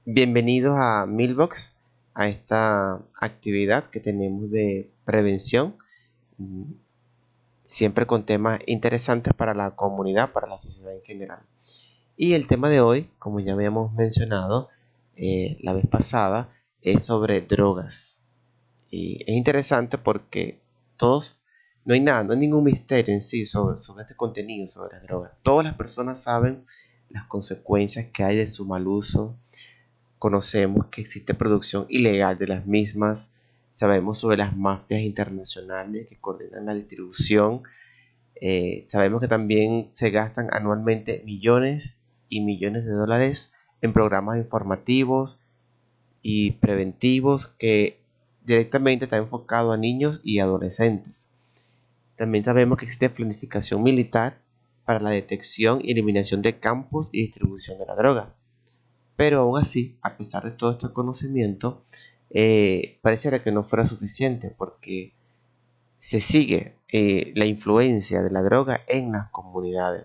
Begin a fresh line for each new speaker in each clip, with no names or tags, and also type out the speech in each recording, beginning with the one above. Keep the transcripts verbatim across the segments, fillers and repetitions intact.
Bienvenidos a Milbox, a esta actividad que tenemos de prevención, mm, siempre con temas interesantes para la comunidad, para la sociedad en general. Y el tema de hoy, como ya habíamos mencionado eh, la vez pasada, es sobre drogas. Y es interesante porque todos, no hay nada, no hay ningún misterio en sí sobre, sobre este contenido, sobre las drogas. Todas las personas saben las consecuencias que hay de su mal uso. Conocemos que existe producción ilegal de las mismas, sabemos sobre las mafias internacionales que coordinan la distribución, eh, sabemos que también se gastan anualmente millones y millones de dólares en programas informativos y preventivos que directamente está enfocado a niños y adolescentes. También sabemos que existe planificación militar para la detección y eliminación de campos y distribución de la droga. Pero aún así, a pesar de todo este conocimiento, eh, pareciera que no fuera suficiente porque se sigue eh, la influencia de la droga en las comunidades.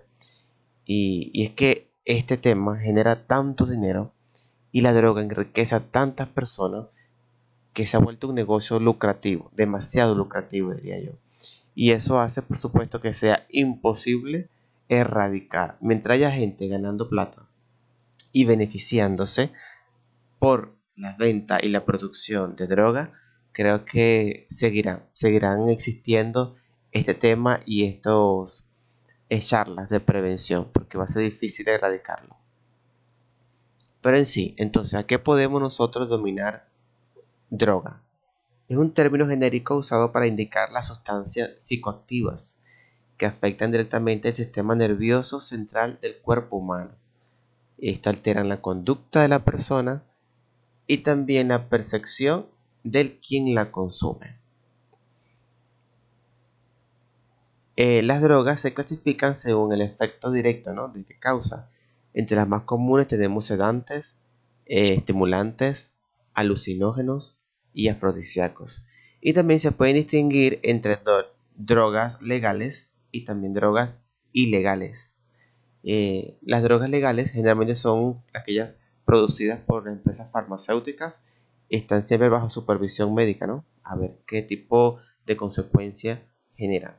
Y, y es que este tema genera tanto dinero y la droga enriquece a tantas personas que se ha vuelto un negocio lucrativo, demasiado lucrativo diría yo. Y eso hace, por supuesto, que sea imposible erradicar. Mientras haya gente ganando plata y beneficiándose, por la venta y la producción de droga, creo que seguirán, seguirán existiendo este tema y estos eh, charlas de prevención, porque va a ser difícil erradicarlo. Pero en sí, entonces, ¿a qué podemos nosotros dominar droga? Es un término genérico usado para indicar las sustancias psicoactivas que afectan directamente el sistema nervioso central del cuerpo humano. Esto alteran la conducta de la persona y también la percepción del quien la consume. Eh, las drogas se clasifican según el efecto directo, ¿no?, de que causa. Entre las más comunes tenemos sedantes, eh, estimulantes, alucinógenos y afrodisíacos. Y también se pueden distinguir entre do- drogas legales y también drogas ilegales. Eh, las drogas legales generalmente son aquellas producidas por empresas farmacéuticas, están siempre bajo supervisión médica, ¿no? A ver qué tipo de consecuencia generan.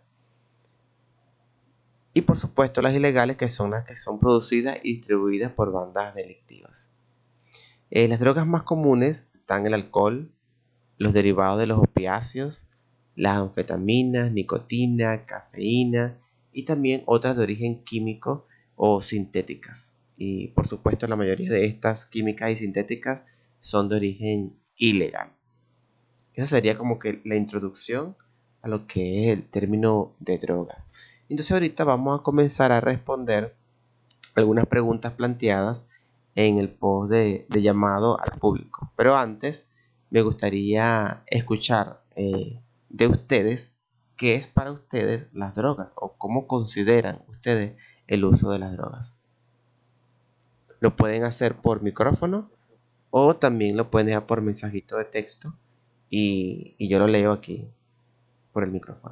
Y por supuesto las ilegales, que son las que son producidas y distribuidas por bandas delictivas. Eh, las drogas más comunes están el alcohol, los derivados de los opiáceos, las anfetaminas, nicotina, cafeína y también otras de origen químico o sintéticas. Y por supuesto la mayoría de estas químicas y sintéticas son de origen ilegal. Eso sería como que la introducción a lo que es el término de drogas. Entonces ahorita vamos a comenzar a responder algunas preguntas planteadas en el post de, de llamado al público. Pero antes me gustaría escuchar eh, de ustedes qué es para ustedes las drogas o cómo consideran ustedes el uso de las drogas. Lo pueden hacer por micrófono o también lo pueden dejar por mensajito de texto y, y yo lo leo aquí por el micrófono.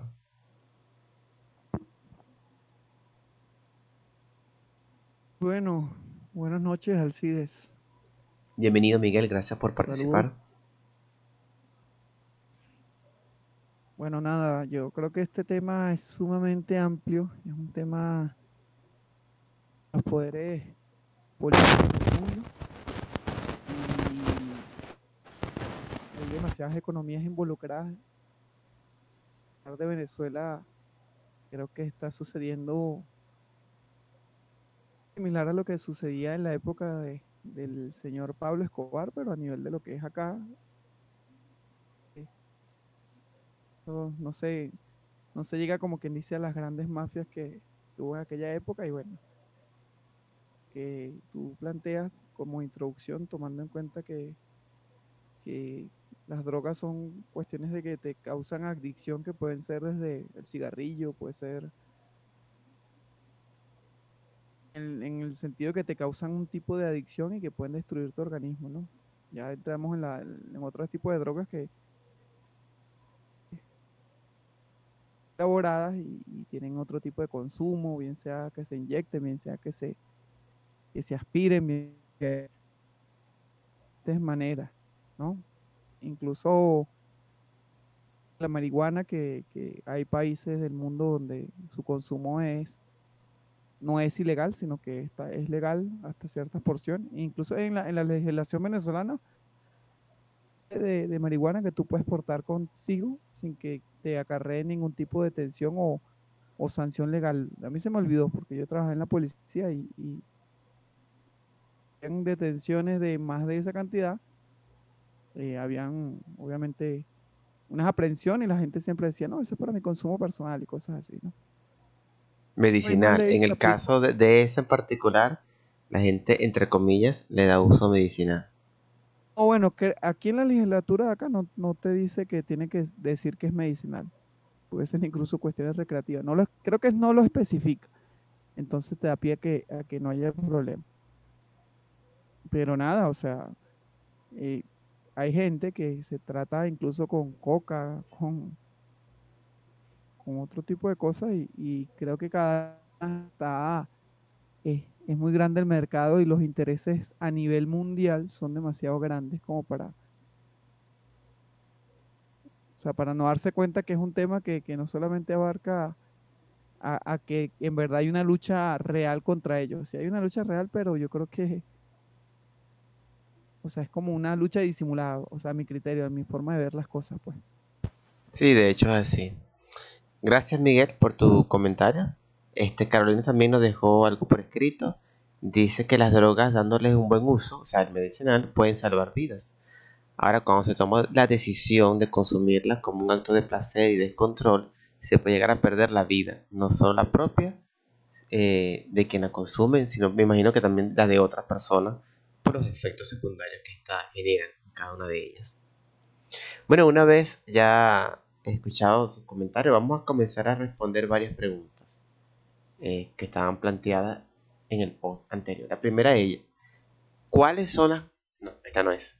Bueno, buenas noches, Alcides.
Bienvenido Miguel, gracias por
Saludos.
participar.
Bueno, nada, yo creo que este tema es sumamente amplio, es un tema de los poderes políticos del mundo y hay demasiadas economías involucradas. En el caso de Venezuela, creo que está sucediendo similar a lo que sucedía en la época de, del señor Pablo Escobar, pero a nivel de lo que es acá, eh, no, no sé, no se llega como quien dice a las grandes mafias que hubo en aquella época y bueno. Que tú planteas como introducción, tomando en cuenta que, que las drogas son cuestiones de que te causan adicción, que pueden ser desde el cigarrillo, puede ser en, en el sentido que te causan un tipo de adicción y que pueden destruir tu organismo, ¿no? Ya entramos en, la, en otros tipos de drogas que elaboradas y, y tienen otro tipo de consumo, bien sea que se inyecten, bien sea que se, que se aspiren, bien que diferentes maneras, ¿no? Incluso la marihuana, que, que hay países del mundo donde su consumo es, no es ilegal, sino que está, es legal hasta ciertas porciones. Incluso en la, en la legislación venezolana de, de marihuana que tú puedes portar consigo sin que te acarree ningún tipo de detención o, o sanción legal. A mí se me olvidó porque yo trabajé en la policía y, y en detenciones de más de esa cantidad, eh, habían obviamente unas aprehensiones y la gente siempre decía, no, eso es para mi consumo personal y cosas así, ¿no? No hay más
Medicinal.
leyes,
En
se
el
aplica.
caso de, de ese en particular, la gente, entre comillas, le da uso medicinal.
O bueno, que aquí en la legislatura de acá no, no te dice que tiene que decir que es medicinal. Puede ser incluso cuestiones recreativas. No lo, creo que no lo especifica. Entonces te da pie a que, a que no haya problema. Pero nada, o sea, eh, hay gente que se trata incluso con coca, con, con otro tipo de cosas y, y creo que cada está, es, es muy grande el mercado y los intereses a nivel mundial son demasiado grandes como para, o sea, para no darse cuenta que es un tema que, que no solamente abarca a, a que en verdad hay una lucha real contra ellos. Sí hay una lucha real, pero yo creo que, o sea, es como una lucha disimulada, o sea, a mi criterio, a mi forma de ver las cosas, pues.
Sí, de hecho es así. Gracias, Miguel, por tu comentario. Este, Carolina también nos dejó algo por escrito. Dice que las drogas, dándoles un buen uso, o sea, el medicinal, pueden salvar vidas. Ahora, cuando se toma la decisión de consumirlas como un acto de placer y descontrol, se puede llegar a perder la vida, no solo la propia eh, de quien la consume, sino me imagino que también la de otras personas por los efectos secundarios que esta generan en cada una de ellas. Bueno, una vez ya he escuchado sus comentarios, vamos a comenzar a responder varias preguntas eh, que estaban planteadas en el post anterior. La primera de ellas, ¿cuáles son las... No, esta no es.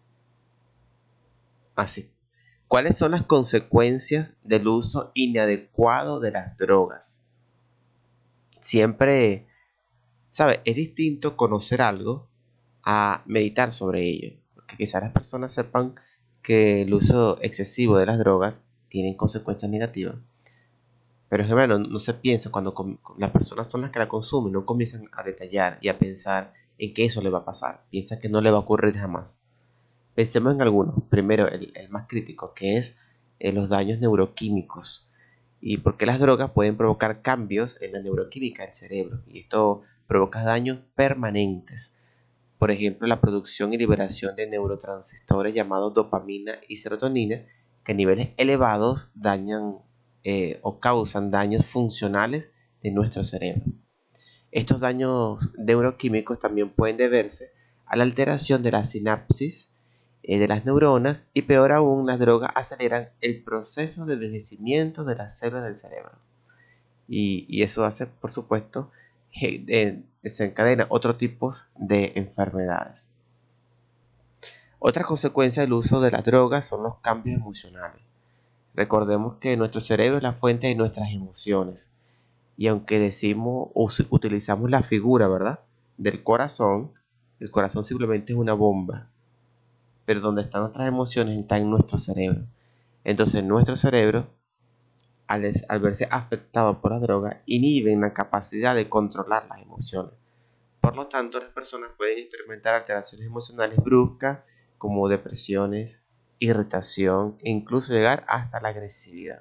Así. ¿Cuáles son las consecuencias del uso inadecuado de las drogas? Siempre, ¿sabes? Es distinto conocer algo a meditar sobre ello. Porque quizás las personas sepan que el uso excesivo de las drogas tiene consecuencias negativas. Pero es que, bueno, no se piensa cuando com- las personas son las que la consumen, no comienzan a detallar y a pensar en que eso le va a pasar. Piensan que no le va a ocurrir jamás. Pensemos en algunos. Primero, el, el más crítico, que es eh, los daños neuroquímicos. Y por qué las drogas pueden provocar cambios en la neuroquímica del cerebro. Y esto provoca daños permanentes. Por ejemplo, la producción y liberación de neurotransmisores llamados dopamina y serotonina, que a niveles elevados dañan eh, o causan daños funcionales de nuestro cerebro. Estos daños neuroquímicos también pueden deberse a la alteración de la sinapsis eh, de las neuronas y peor aún, las drogas aceleran el proceso de envejecimiento de las células del cerebro. Y, y eso hace, por supuesto, eh, eh, desencadena otros tipos de enfermedades. Otra consecuencia del uso de las drogas son los cambios emocionales. Recordemos que nuestro cerebro es la fuente de nuestras emociones. Y aunque decimos o utilizamos la figura, ¿verdad?, del corazón, el corazón simplemente es una bomba. Pero donde están nuestras emociones está en nuestro cerebro. Entonces nuestro cerebro, al, al verse afectado por la droga, inhibe la capacidad de controlar las emociones. Por lo tanto, las personas pueden experimentar alteraciones emocionales bruscas como depresiones, irritación e incluso llegar hasta la agresividad.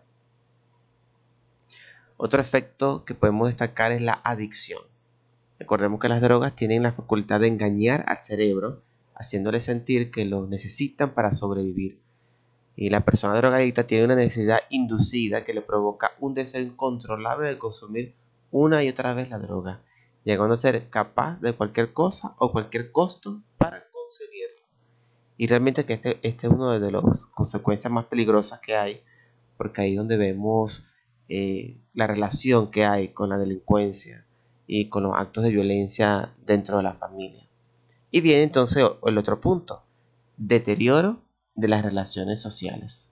Otro efecto que podemos destacar es la adicción. Recordemos que las drogas tienen la facultad de engañar al cerebro, haciéndole sentir que lo necesitan para sobrevivir. Y la persona drogadicta tiene una necesidad inducida que le provoca un deseo incontrolable de consumir una y otra vez la droga, llegando a ser capaz de cualquier cosa o cualquier costo para conseguirlo. Y realmente que este, este es una de las consecuencias más peligrosas que hay, porque ahí es donde vemos eh, la relación que hay con la delincuencia y con los actos de violencia dentro de la familia. Y viene entonces el otro punto, deterioro de las relaciones sociales.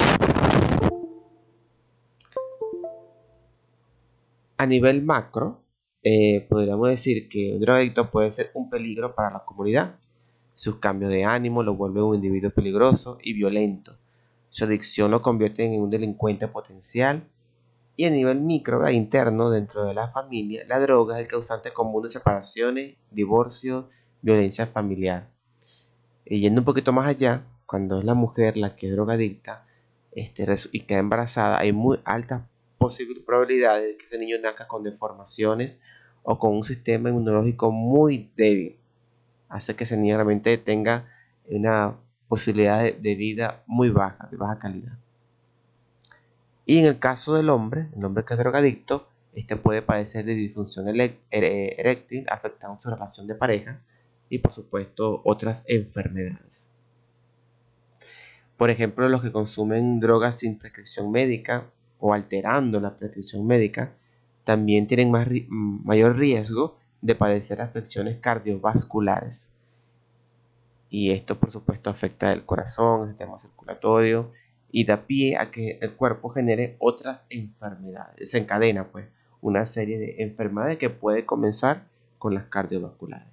A nivel macro, eh, podríamos decir que un drogadicto puede ser un peligro para la comunidad, Sus cambios de ánimo lo vuelven un individuo peligroso y violento. Su adicción lo convierte en un delincuente potencial. Y a nivel micro e interno dentro de la familia, la droga es el causante común de separaciones, divorcios, violencia familiar. Y yendo un poquito más allá, cuando es la mujer la que es drogadicta este, y queda embarazada, hay muy altas probabilidades de que ese niño nazca con deformaciones o con un sistema inmunológico muy débil. Hace que ese niño realmente tenga una posibilidad de, de vida muy baja, de baja calidad. Y en el caso del hombre, el hombre que es drogadicto, este puede padecer de disfunción eréctil, afectando su relación de pareja y por supuesto otras enfermedades. Por ejemplo, los que consumen drogas sin prescripción médica o alterando la prescripción médica también tienen más, mayor riesgo de padecer afecciones cardiovasculares. Y esto por supuesto afecta el corazón, el sistema circulatorio y da pie a que el cuerpo genere otras enfermedades. Desencadena pues una serie de enfermedades que puede comenzar con las cardiovasculares.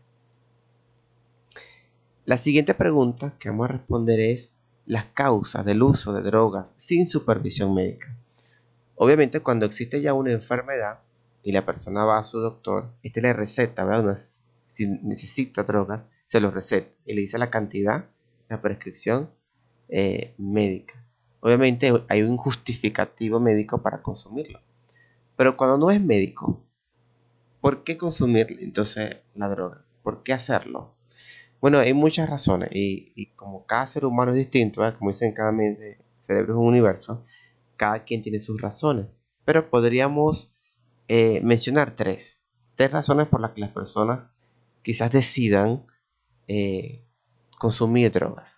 La siguiente pregunta que vamos a responder es las causas del uso de drogas sin supervisión médica. Obviamente cuando existe ya una enfermedad y la persona va a su doctor, este le receta, ¿verdad? Una, si necesita drogas, se lo receta y le dice la cantidad, la prescripción eh, médica. Obviamente hay un justificativo médico para consumirlo. Pero cuando no es médico, ¿por qué consumir entonces la droga? ¿Por qué hacerlo? Bueno, hay muchas razones y, y como cada ser humano es distinto, ¿verdad? Como dicen, cada mente, cerebro es un universo, cada quien tiene sus razones. Pero podríamos eh, mencionar tres. Tres razones por las que las personas quizás decidan eh, consumir drogas.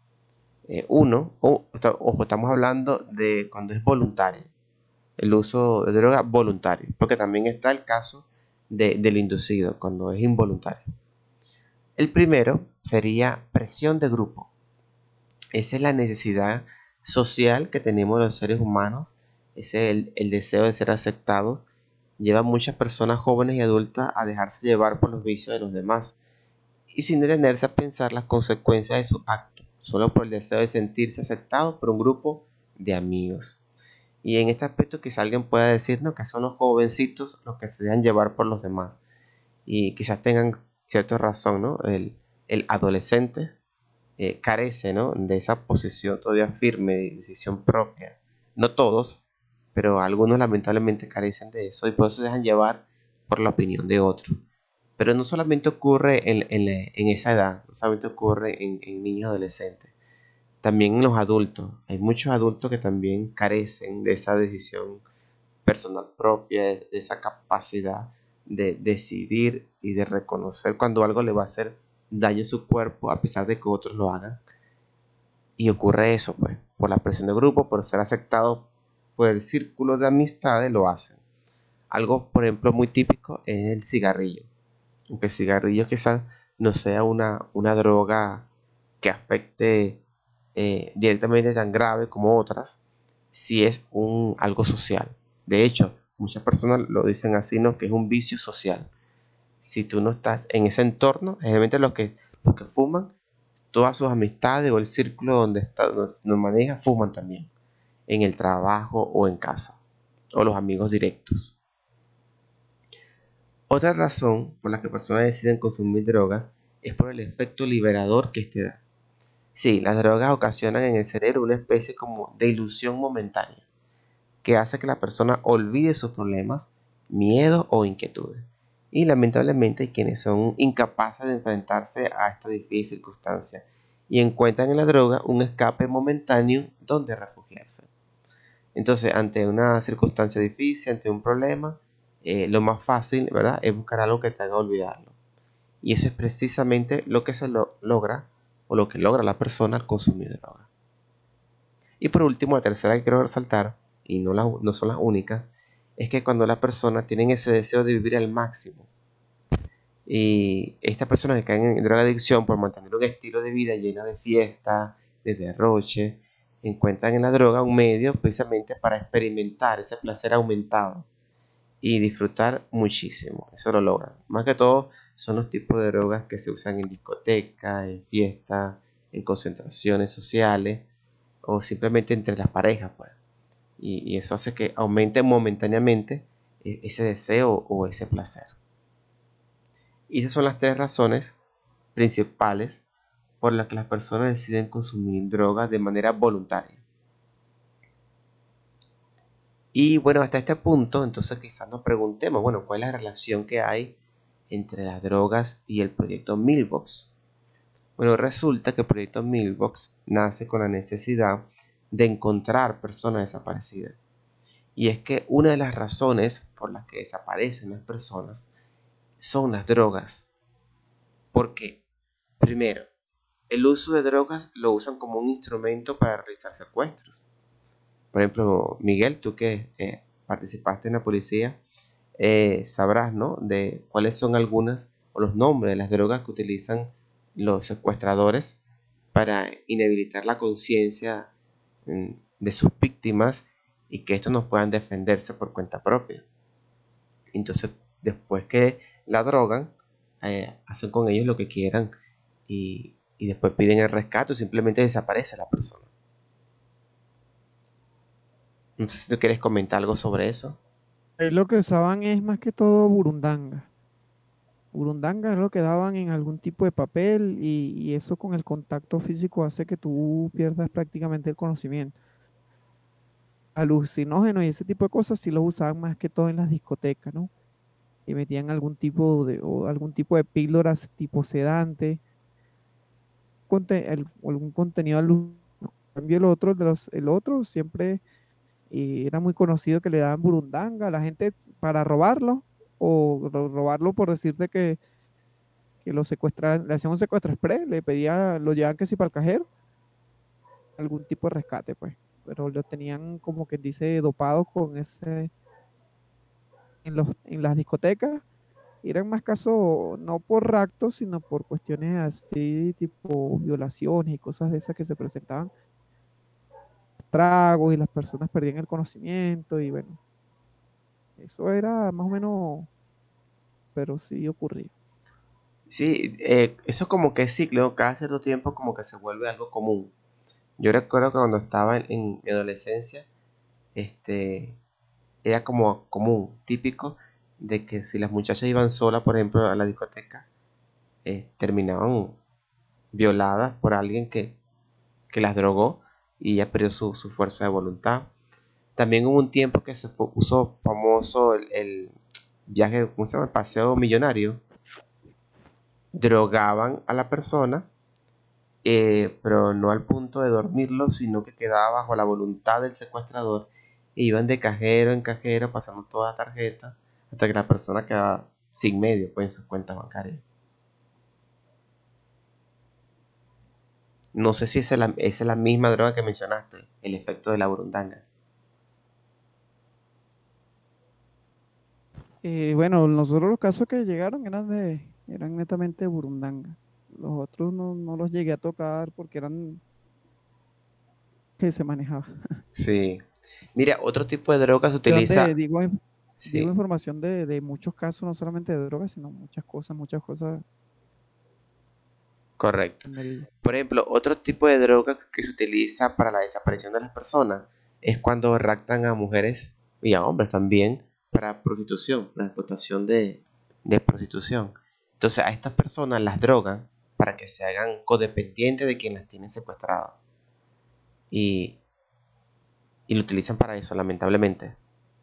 Eh, uno, oh, ojo, estamos hablando de cuando es voluntario, el uso de droga voluntario, porque también está el caso de, del inducido, cuando es involuntario. El primero sería presión de grupo. Esa es la necesidad social que tenemos los seres humanos, ese es el, el deseo de ser aceptados, lleva a muchas personas jóvenes y adultas a dejarse llevar por los vicios de los demás y sin detenerse a pensar las consecuencias de sus actos, solo por el deseo de sentirse aceptado por un grupo de amigos. Y en este aspecto quizá alguien pueda decirnos que son los jovencitos los que se dejan llevar por los demás. Y quizás tengan cierta razón, ¿no? El, el adolescente eh, carece, ¿no?, de esa posición todavía firme de decisión propia. No todos, pero algunos lamentablemente carecen de eso y por eso se dejan llevar por la opinión de otros. Pero no solamente ocurre en, en, en esa edad, no solamente ocurre en, en niños adolescentes, también en los adultos. Hay muchos adultos que también carecen de esa decisión personal propia, de, de esa capacidad de decidir y de reconocer cuando algo le va a hacer daño a su cuerpo a pesar de que otros lo hagan. Y ocurre eso, pues, por la presión de grupo, por ser aceptado por el círculo de amistades, lo hacen. Algo, por ejemplo, muy típico es el cigarrillo. Aunque el cigarrillo quizás no sea una, una droga que afecte eh, directamente tan grave como otras, si es un, algo social. De hecho, muchas personas lo dicen así, ¿no?, que es un vicio social. Si tú no estás en ese entorno, generalmente los que, los que fuman, todas sus amistades o el círculo donde está, nos, nos maneja, fuman también, en el trabajo o en casa, o los amigos directos. Otra razón por la que personas deciden consumir drogas es por el efecto liberador que este da. Sí, las drogas ocasionan en el cerebro una especie como de ilusión momentánea que hace que la persona olvide sus problemas, miedos o inquietudes. Y lamentablemente hay quienes son incapaces de enfrentarse a esta difícil circunstancia y encuentran en la droga un escape momentáneo donde refugiarse. Entonces, ante una circunstancia difícil, ante un problema, eh, lo más fácil, ¿verdad?, es buscar algo que te haga olvidarlo. Y eso es precisamente lo que se lo logra o lo que logra la persona al consumir droga. Y por último, la tercera que quiero resaltar, y no, la, no son las únicas, es que cuando las personas tienen ese deseo de vivir al máximo, y estas personas que caen en drogadicción por mantener un estilo de vida lleno de fiesta, de derroche, encuentran en la droga un medio precisamente para experimentar ese placer aumentado y disfrutar muchísimo. Eso lo logran. Más que todo son los tipos de drogas que se usan en discotecas, en fiestas, en concentraciones sociales o simplemente entre las parejas, pues. Y, y eso hace que aumente momentáneamente eh, ese deseo o ese placer. Y esas son las tres razones principales por las que las personas deciden consumir drogas de manera voluntaria. Y bueno, hasta este punto, entonces quizás nos preguntemos, bueno, ¿cuál es la relación que hay entre las drogas y el proyecto Milbox? Bueno, resulta que el proyecto Milbox nace con la necesidad de encontrar personas desaparecidas. Y es que una de las razones por las que desaparecen las personas son las drogas. ¿Por qué? Primero, el uso de drogas lo usan como un instrumento para realizar secuestros. Por ejemplo, Miguel, tú que eh, participaste en la policía, eh, sabrás, ¿no? De cuáles son algunas o los nombres de las drogas que utilizan los secuestradores para inhabilitar la conciencia mm, de sus víctimas y que estos no puedan defenderse por cuenta propia. Entonces, después que la drogan, eh, hacen con ellos lo que quieran y, y después piden el rescate o simplemente desaparece la persona. No sé si tú quieres comentar algo sobre eso.
Ahí lo que usaban es más que todo burundanga. Burundanga es lo que daban en algún tipo de papel y, y eso con el contacto físico hace que tú pierdas prácticamente el conocimiento. Alucinógenos y ese tipo de cosas sí los usaban más que todo en las discotecas, ¿no? Y metían algún tipo de, o algún tipo de píldoras tipo sedante, conte- el- o algún contenido alucinógeno. En cambio, el otro, de los, el otro siempre eh, era muy conocido que le daban burundanga a la gente para robarlo o ro- robarlo por decirte que, que lo secuestraban, le hacían un secuestro express, le pedía, lo llevaban que si para el cajero, algún tipo de rescate, pues. Pero lo tenían como que dice dopado con ese en los, en las discotecas. Eran más casos no por raptos, sino por cuestiones así, tipo violaciones y cosas de esas que se presentaban, tragos y las personas perdían el conocimiento y bueno, eso era más o menos, pero sí ocurría.
Sí, eh, eso como que es ciclo, cada cierto tiempo como que se vuelve algo común. Yo recuerdo que cuando estaba en, en mi adolescencia, este, era como común, típico, de que si las muchachas iban solas, por ejemplo, a la discoteca, eh, terminaban violadas por alguien que, que las drogó y ya perdió su, su fuerza de voluntad. También hubo un tiempo que se fue- puso famoso el, el viaje, ¿cómo se llama? El paseo millonario. Drogaban a la persona, eh, pero no al punto de dormirlo, sino que quedaba bajo la voluntad del secuestrador. E iban de cajero en cajero pasando toda la tarjeta hasta que la persona quedaba sin medio pues, en sus cuentas bancarias. No sé si esa es la, esa es la misma droga que mencionaste, el efecto de la burundanga.
Eh, bueno, nosotros los casos que llegaron eran de, eran netamente de burundanga. Los otros no, no los llegué a tocar porque eran que se manejaba.
Sí. Mira, otro tipo de droga se
Donde
utiliza.
digo, digo
Sí,
información de, de muchos casos, no solamente de drogas, sino muchas cosas, muchas cosas
correcto.
en el...
Por ejemplo, otro tipo de droga que se utiliza para la desaparición de las personas es cuando raptan a mujeres y a hombres también para prostitución, la explotación de, de prostitución. Entonces a estas personas las drogan para que se hagan codependientes de quien las tiene secuestradas y, y lo utilizan para eso, lamentablemente.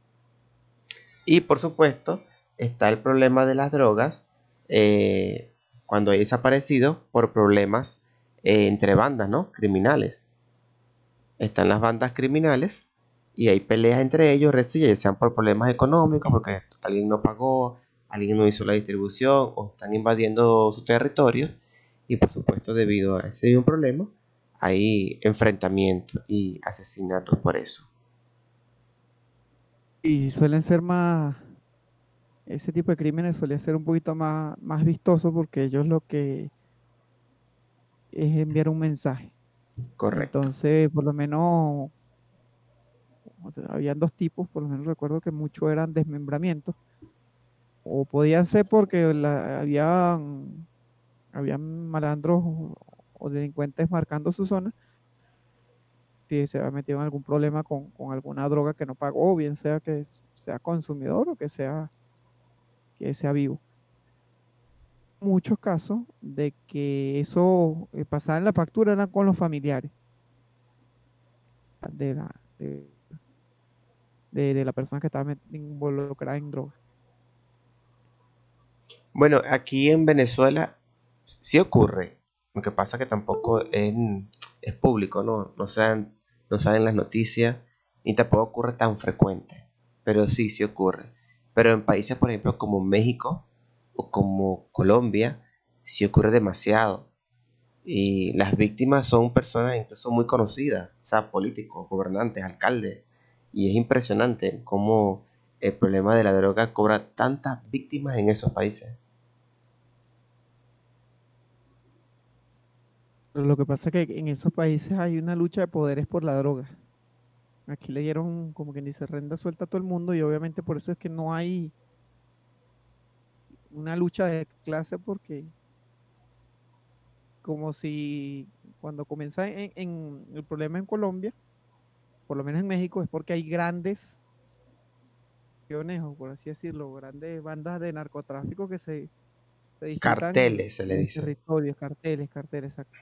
Y por supuesto está el problema de las drogas eh, cuando hay desaparecidos por problemas eh, entre bandas, ¿no? Criminales. Están las bandas criminales y hay peleas entre ellos, resillas, ya sean por problemas económicos, porque alguien no pagó, alguien no hizo la distribución o están invadiendo su territorio. Y por supuesto, debido a ese mismo problema, hay enfrentamientos y asesinatos por eso.
Y suelen ser más, ese tipo de crímenes suele ser un poquito más, más vistoso porque ellos lo que es enviar un mensaje.
Correcto.
Entonces, por lo menos, habían dos tipos, por lo menos recuerdo que muchos eran desmembramientos, o podía ser porque la, había, habían malandros o, o delincuentes marcando su zona, que se había metido en algún problema con, con alguna droga que no pagó, bien sea que sea consumidor o que sea, que sea vivo. Muchos casos de que eso eh, pasaba en la factura eran con los familiares de la, de, de, de la persona que estaba met- involucrada en droga.
Bueno, aquí en Venezuela sí ocurre. Lo que pasa que tampoco es, es público, ¿no? No sean, no salen las noticias ni tampoco ocurre tan frecuente. Pero sí, sí ocurre. Pero en países, por ejemplo, como México o como Colombia, sí ocurre demasiado. Y las víctimas son personas incluso muy conocidas, o sea, políticos, gobernantes, alcaldes. Y es impresionante cómo el problema de la droga cobra tantas víctimas en esos países.
Pero lo que pasa es que en esos países hay una lucha de poderes por la droga. Aquí le dieron, como quien dice, renda suelta a todo el mundo y obviamente por eso es que no hay una lucha de clase porque como si cuando comienza en, en el problema en Colombia, por lo menos en México, es porque hay grandes, o por así decirlo, grandes bandas de narcotráfico que se, se disputan
Carteles se le
los
dice.
territorios, carteles, carteles, exacto.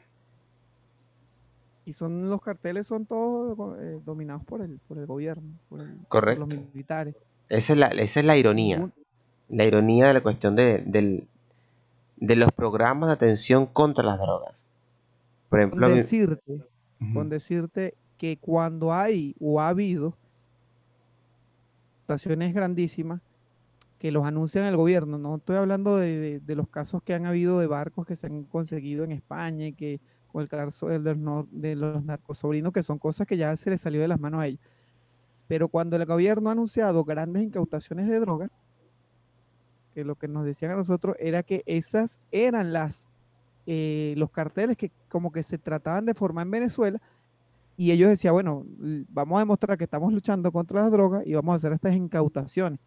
Y son los carteles son todos eh, dominados por el, por el gobierno, por, el, por los
Correcto.
militares.
Esa es la, esa es la ironía.
Ningún,
La ironía de la cuestión de, del- de los programas de atención contra las drogas. Por
con
ejemplo, a mí...
decirte, con
Ujú.
decirte que cuando hay o ha habido situaciones grandísimas que los anuncian el gobierno, no estoy hablando de, de- de los casos que han habido de barcos que se han conseguido en España y que con el caso de los, nor- de los narcosobrinos, que son cosas que ya se les salió de las manos a ellos. Pero cuando el gobierno ha anunciado grandes incautaciones de droga, que lo que nos decían a nosotros era que esas eran las eh, los carteles que como que se trataban de formar en Venezuela y ellos decían, bueno, vamos a demostrar que estamos luchando contra las drogas y vamos a hacer estas incautaciones,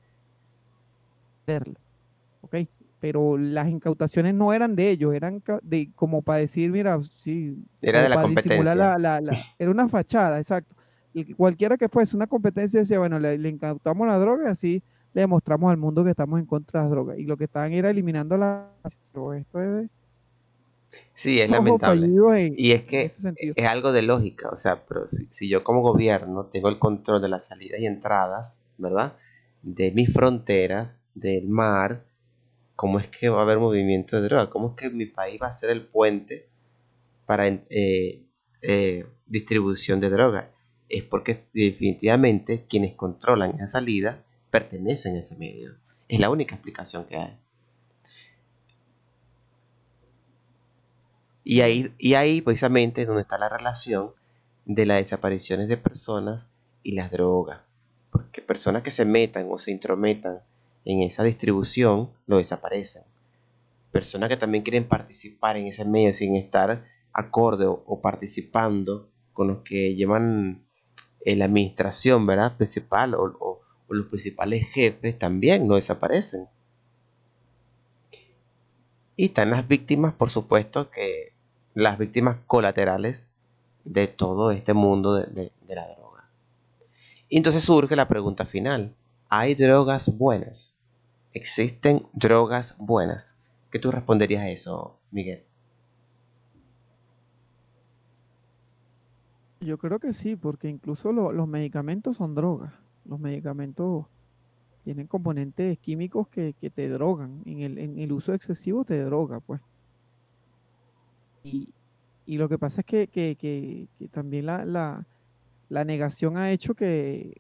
¿ok? Pero las incautaciones no eran de ellos, eran de como para decir, mira, sí,
Era
como
de la
para disimular
competencia.
la, la, la era una fachada, exacto. Y cualquiera que fuese una competencia decía, bueno, le, le incautamos la droga y así le demostramos al mundo que estamos en contra de las drogas. Y lo que estaban era eliminando la... Pero esto es
Sí, es
ojo
lamentable.
fallido en,
Y es
en
que
ese sentido.
es algo de lógica, o sea, pero si, si yo como gobierno tengo el control de las salidas y entradas, ¿verdad? De mis fronteras, del mar, ¿cómo es que va a haber movimiento de droga? ¿Cómo es que mi país va a ser el puente para eh, eh, distribución de droga? Es porque definitivamente quienes controlan esa salida pertenecen a ese medio. Es la única explicación que hay. Y
Sí,
ahí, y ahí precisamente es donde está la relación de las desapariciones de personas y las drogas. Porque personas que se metan o se intrometan en esa distribución lo desaparecen. Personas que también quieren participar en ese medio sin estar acorde o, o participando con los que llevan eh, la administración, ¿verdad? Principal o, o- o los principales jefes también no desaparecen. Y están las víctimas, por supuesto, que las víctimas colaterales de todo este mundo de, de- de la droga. Y entonces surge la pregunta final. ¿Hay drogas buenas? ¿Existen drogas buenas? ¿Qué tú responderías a eso, Miguel?
yo creo que sí, porque incluso lo- los medicamentos son drogas. Los medicamentos tienen componentes químicos que, que te drogan. En el, en el uso excesivo te droga, pues. Y, y lo que pasa es que, que- que- que también la, la- la negación ha hecho que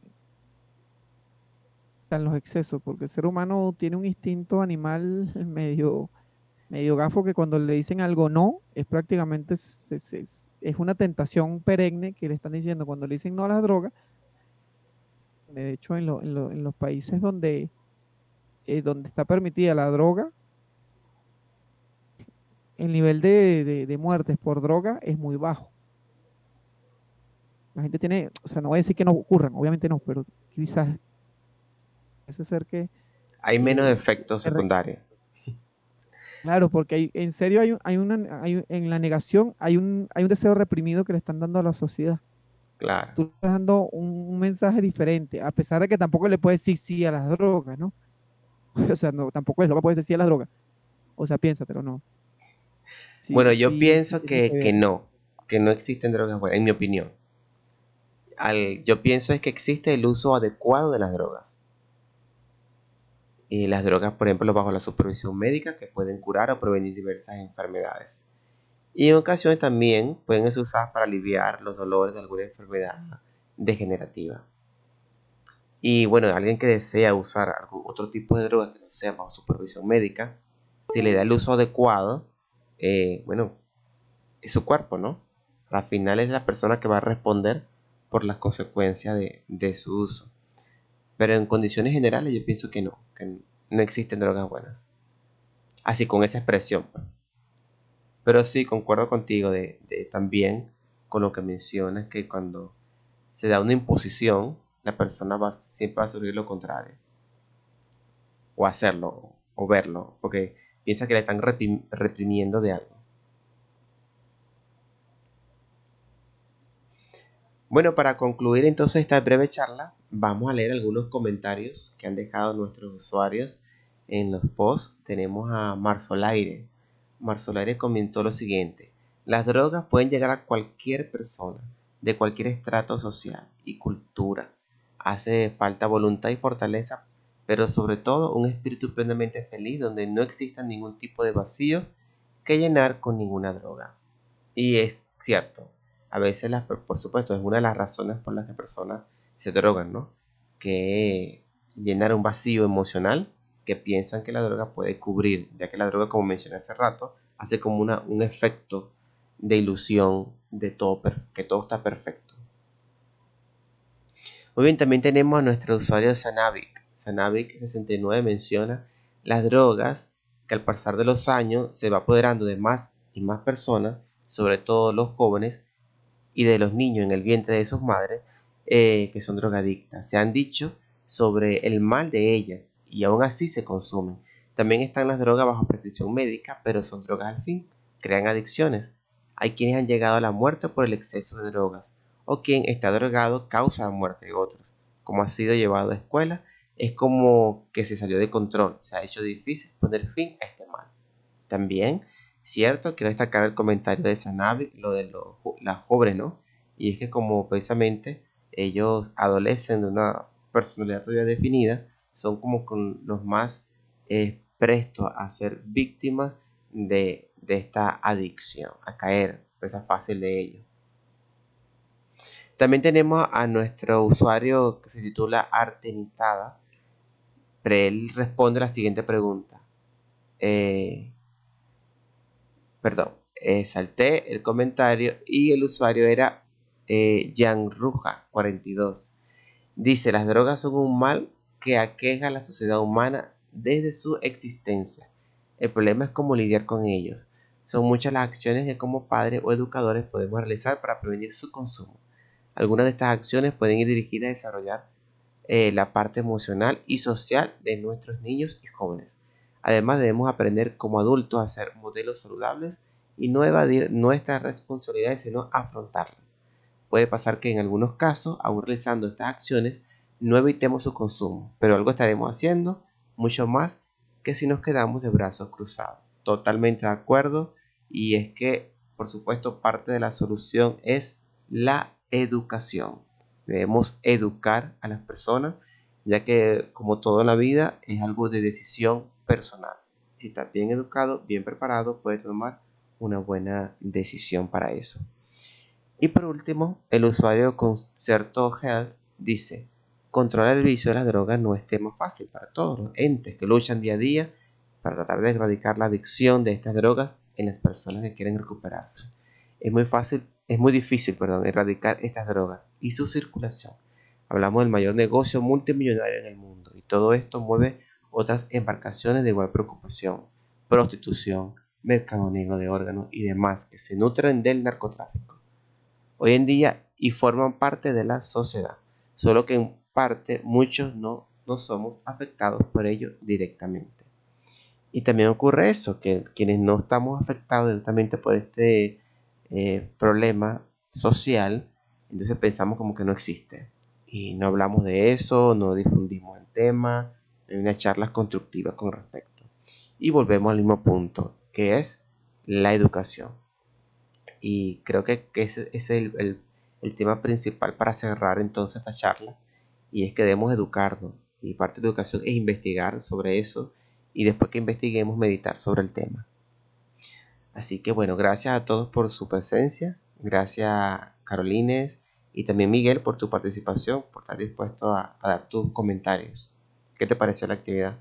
están los excesos, porque el ser humano tiene un instinto animal medio, medio gafo que cuando le dicen algo no, es prácticamente se- se- es una tentación perenne que le están diciendo cuando le dicen no a las drogas. De hecho, en, lo- en lo- en los países donde, eh, donde está permitida la droga, el nivel de, de de muertes por droga es muy bajo. La gente tiene, o sea, no voy a decir que no ocurran, obviamente no, pero quizás ese ser que
Hay menos
Eh,
efectos
te re-
secundarios.
claro, porque hay, en serio hay, un- hay una, hay un- en la negación hay un, hay un deseo reprimido que le están dando a la sociedad.
Claro.
Tú le estás dando un, un mensaje diferente, a pesar de que tampoco le puedes decir sí a las drogas, ¿no? O sea, no, tampoco es lo que puedes decir a las drogas. O sea, piénsatelo, no.
Bueno,
Sí,
yo
sí, sí
pienso
tiene que
que, que
ver.
no, que no existen drogas buenas, en mi opinión. Al- yo pienso es que existe el uso adecuado de las drogas. Y las drogas, por ejemplo, bajo la supervisión médica, que pueden curar o prevenir diversas enfermedades. Y en ocasiones también pueden ser usadas para aliviar los dolores de alguna enfermedad degenerativa. Y bueno, alguien que desea usar algún otro tipo de droga que no sea bajo supervisión médica, si le da el uso adecuado, eh, bueno, es su cuerpo, ¿no? Al final es la persona que va a responder por las consecuencias de, de su uso. Pero en condiciones generales yo pienso que no, que no existen drogas buenas. Así con esa expresión, pues. Pero sí, concuerdo contigo de, de también con lo que mencionas, que cuando se da una imposición, la persona va, siempre va a surgir lo contrario. O hacerlo, o verlo, porque piensa que le están reprim- reprimiendo de algo. Bueno, para concluir entonces esta breve charla, vamos a leer algunos comentarios que han dejado nuestros usuarios en los posts. Tenemos a Marzolaire. Marzolaire comentó lo siguiente: las drogas pueden llegar a cualquier persona, de cualquier estrato social y cultura. Hace falta voluntad y fortaleza, pero sobre todo un espíritu plenamente feliz donde no exista ningún tipo de vacío que llenar con ninguna droga. Y es cierto, a veces, las, por supuesto, es una de las razones por las que personas se drogan, ¿no? Que llenar un vacío emocional que piensan que la droga puede cubrir, ya que la droga, como mencioné hace rato, hace como una, un efecto de ilusión de todo, que todo está perfecto. Muy bien, también tenemos a nuestro usuario Sanavic. Sanavic sesenta y nueve menciona las drogas que al pasar de los años se va apoderando de más y más personas, sobre todo los jóvenes, y de los niños en el vientre de sus madres, eh, que son drogadictas. Se han dicho sobre el mal de ellas y aún así se consumen. También están las drogas bajo prescripción médica, pero son drogas al fin, crean adicciones. Hay quienes han llegado a la muerte por el exceso de drogas, o quien está drogado causa la muerte de otros. Como ha sido llevado a escuela, es como que se salió de control, se ha hecho difícil poner fin a este mal. También, cierto, quiero destacar el comentario de Sanavi, lo de los, las jóvenes, ¿no? Y es que como precisamente ellos adolecen de una personalidad todavía definida, son como con los más eh, prestos a ser víctimas de, de esta adicción, a caer presa fácil de ellos. También tenemos a nuestro usuario que se titula Artenitada, pero él responde la siguiente pregunta. Eh, perdón, eh, salté el comentario y el usuario era eh, Gianruja cuarenta y dos. Dice: las drogas son un mal que aqueja a la sociedad humana desde su existencia. El problema es cómo lidiar con ellos. Son muchas las acciones que como padres o educadores podemos realizar para prevenir su consumo. Algunas de estas acciones pueden ir dirigidas a desarrollar eh, la parte emocional y social de nuestros niños y jóvenes. Además, debemos aprender como adultos a ser modelos saludables y no evadir nuestras responsabilidades, sino afrontarlas. Puede pasar que en algunos casos, aún realizando estas acciones, no evitemos su consumo, pero algo estaremos haciendo mucho más que si nos quedamos de brazos cruzados. Totalmente de acuerdo, y es que, por supuesto, parte de la solución es la educación. Debemos educar a las personas, ya que, como todo en la vida, es algo de decisión personal. Si estás bien educado, bien preparado, puedes tomar una buena decisión para eso. Y por último, el usuario Concerto Health dice: controlar el vicio de las drogas no es tema fácil para todos los entes que luchan día a día para tratar de erradicar la adicción de estas drogas en las personas que quieren recuperarse. Es muy fácil, es muy difícil, perdón, erradicar estas drogas y su circulación. Hablamos del mayor negocio multimillonario en el mundo, y todo esto mueve otras embarcaciones de igual preocupación: prostitución, mercado negro de órganos y demás que se nutren del narcotráfico hoy en día y forman parte de la sociedad, solo que en parte muchos no no somos afectados por ello directamente. Y también ocurre eso, que quienes no estamos afectados directamente por este eh, problema social, entonces pensamos como que no existe. Y no hablamos de eso, no difundimos el tema, no hay unas charlas constructivas con respecto. Y volvemos al mismo punto, que es la educación. Y creo que, que ese, ese es el, el, el tema principal para cerrar entonces esta charla, y es que debemos educarnos. Y parte de educación es investigar sobre eso, y después que investiguemos, meditar sobre el tema. Así que bueno, gracias a todos por su presencia. Gracias, Carolines, y también Miguel, por tu participación, por estar dispuesto a, a dar tus comentarios. ¿Qué te pareció la actividad?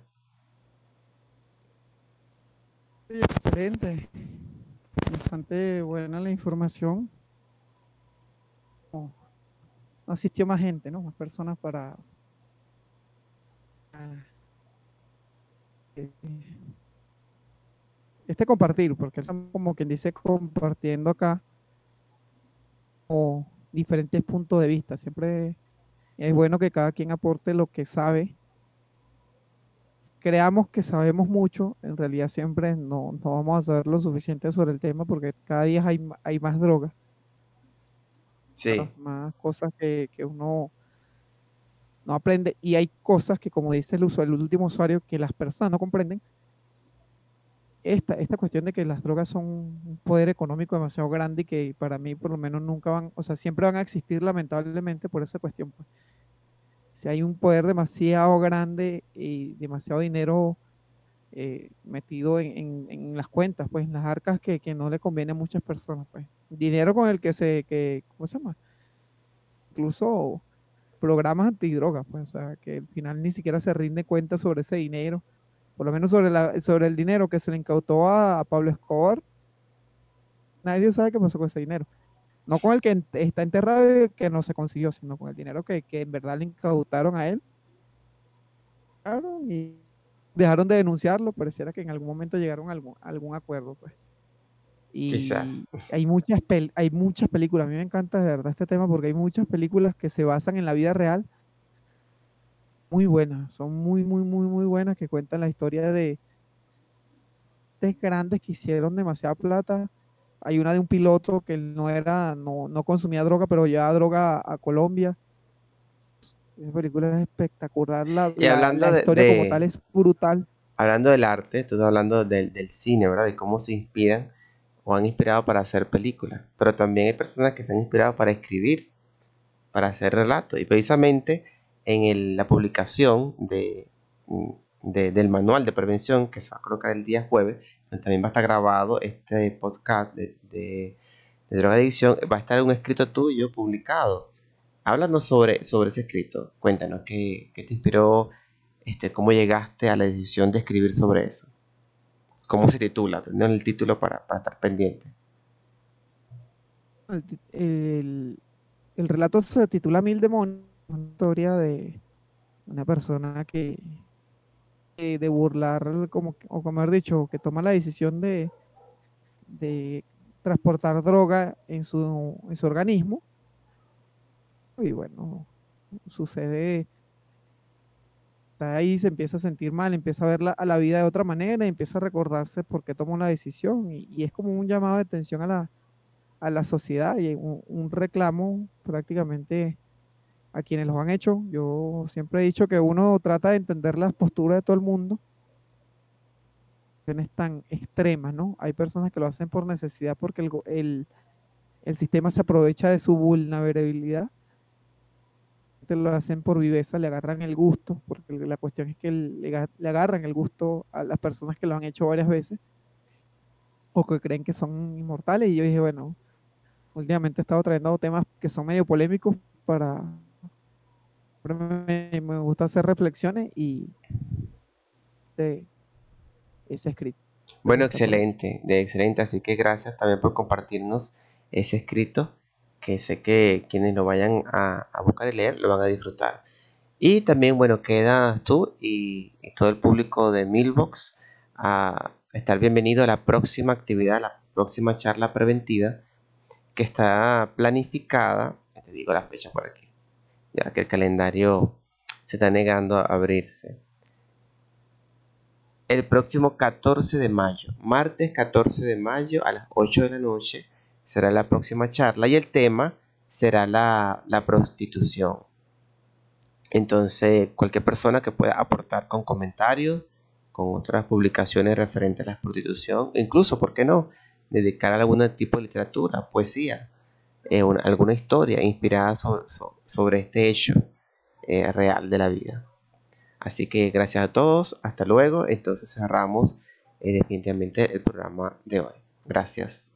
Sí, excelente, bastante buena la información. No, no asistió más gente, ¿no? Más personas para ah, eh, este compartir, porque estamos como quien dice compartiendo acá o diferentes puntos de vista. Siempre es bueno que cada quien aporte lo que sabe. Creamos que sabemos mucho, en realidad siempre no, no vamos a saber lo suficiente sobre el tema porque cada día hay, ma- hay más drogas,
Sí,
más cosas que, que uno no aprende y hay cosas que, como dice el, usuario, el último usuario, que las personas no comprenden. Esta, esta cuestión de que las drogas son un poder económico demasiado grande y que para mí por lo menos nunca van, o sea, siempre van a existir lamentablemente por esa cuestión. Pues. Si hay un poder demasiado grande y demasiado dinero eh, metido en, en, en, las cuentas, pues en las arcas que, que, no le conviene a muchas personas. Pues. Dinero con el que se, que, ¿cómo se llama? Incluso programas antidrogas, pues, o sea, que al final ni siquiera se rinde cuenta sobre ese dinero, por lo menos sobre, la, sobre el dinero que se le incautó a, a Pablo Escobar, nadie sabe qué pasó con ese dinero. No con el que ent está enterrado y que no se consiguió, sino con el dinero que, que en verdad le incautaron a él. Claro, y dejaron de denunciarlo, pareciera que en algún momento llegaron a algún, a algún acuerdo, pues.
quizás.
Y hay muchas, pel hay muchas películas, a mí me encanta de verdad este tema porque hay muchas películas que se basan en la vida real muy buenas, son muy, muy, muy, muy buenas, que cuentan la historia de, de grandes que hicieron demasiada plata. Hay una de un piloto que no era, no, no consumía droga, pero llevaba droga a, a Colombia. Esa película es espectacular, la,
Y
la,
hablando
la
de,
historia como tal
de
es brutal.
hablando del arte, tú estás hablando del, del cine, ¿verdad? De cómo se inspiran o han inspirado para hacer películas. Pero también hay personas que se han inspirado para escribir, para hacer relatos. Y precisamente en el- la publicación de, de- del manual de prevención que se va a colocar el día jueves, donde también va a estar grabado este podcast de, de, de drogadicción, va a estar un escrito tuyo publicado. Háblanos sobre, sobre ese escrito. Cuéntanos qué, qué te inspiró, este, cómo llegaste a la decisión de escribir sobre eso. ¿Cómo se titula? Tener el título para, para estar pendiente.
El, el, el relato se titula Mil Demonios, una historia de una persona que, que de burlar, como, o como haber dicho, que toma la decisión de, de transportar droga en su, en su organismo. Y bueno, sucede, está ahí, se empieza a sentir mal, empieza a ver la, a la vida de otra manera, y empieza a recordarse por qué tomó una decisión. Y, y es como un llamado de atención a la, a la sociedad y un, un reclamo prácticamente a quienes los han hecho. Yo siempre he dicho que uno trata de entender las posturas de todo el mundo, es tan extremas, ¿no? Hay personas que lo hacen por necesidad porque el, el, el sistema se aprovecha de su vulnerabilidad, lo hacen por viveza, le agarran el gusto, porque la cuestión es que le, le agarran el gusto a las personas que lo han hecho varias veces o que creen que son inmortales. Y yo dije, bueno, últimamente he estado trayendo temas que son medio polémicos para... Me, me gusta hacer reflexiones y de ese escrito que
Bueno,
está por ahí.
excelente, de excelente. Así que gracias también por compartirnos ese escrito, que sé que quienes lo vayan a, a buscar y leer lo van a disfrutar. Y también, bueno, quedas tú y, y todo el público de Milbox a estar bienvenido a la próxima actividad, la próxima charla preventiva que está planificada. Ya te digo la fecha por aquí, ya que el calendario se está negando a abrirse. El próximo catorce de mayo, martes catorce de mayo a las ocho de la noche, será la próxima charla y el tema será la, la prostitución. Entonces, cualquier persona que pueda aportar con comentarios, con otras publicaciones referentes a la prostitución, incluso, ¿por qué no?, dedicar a algún tipo de literatura, poesía, eh, una, alguna historia inspirada sobre, sobre este hecho eh, real de la vida. Así que gracias a todos, hasta luego. Entonces cerramos eh, definitivamente el programa de hoy. Gracias.